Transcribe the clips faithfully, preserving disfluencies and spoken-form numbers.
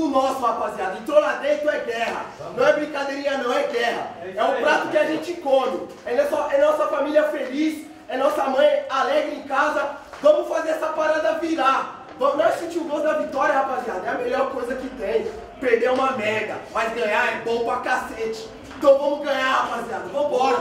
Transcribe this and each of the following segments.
nosso, rapaziada. Entrou lá dentro é guerra. Não é brincadeirinha não, é guerra. É o prato que a gente come. É nossa, é nossa família feliz, é nossa mãe alegre em casa. Vamos fazer essa parada virar. Vamos, nós sentimos o gosto da vitória, rapaziada. É a melhor coisa que tem. Perder é uma merda, mas ganhar é bom pra cacete. Então vamos ganhar, rapaziada. Vambora.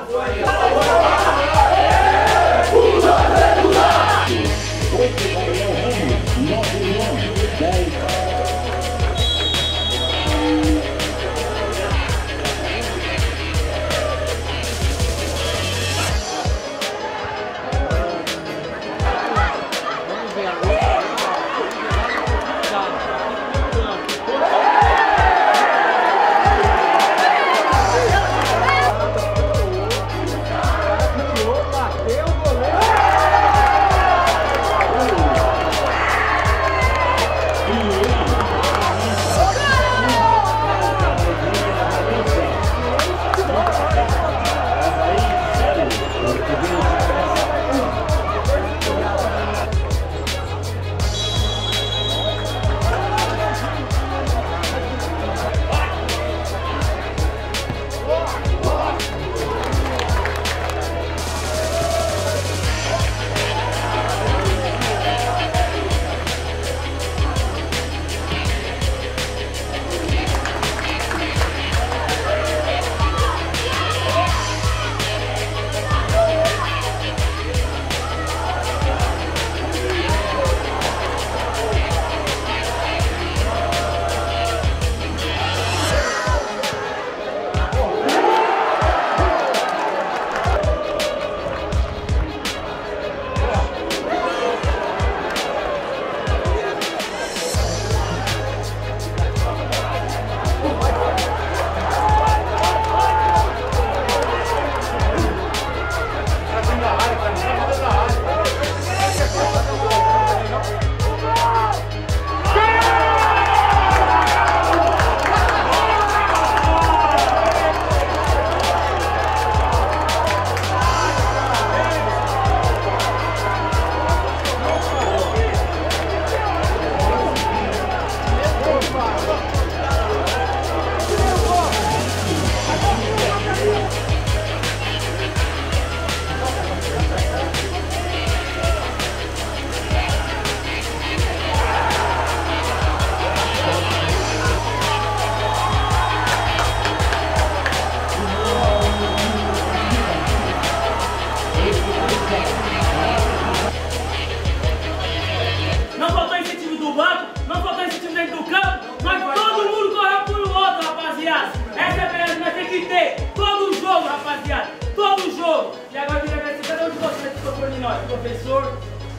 E agora eu queria agradecer cada um de vocês que tocou em nós, professor,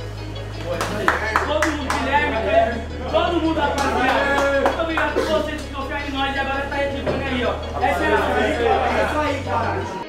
todo mundo, Guilherme, todo mundo, rapaziada. Muito obrigado por vocês que tocaram em nós e agora tá retribuindo aí, ó. Essa é a nossa. É isso aí, cara.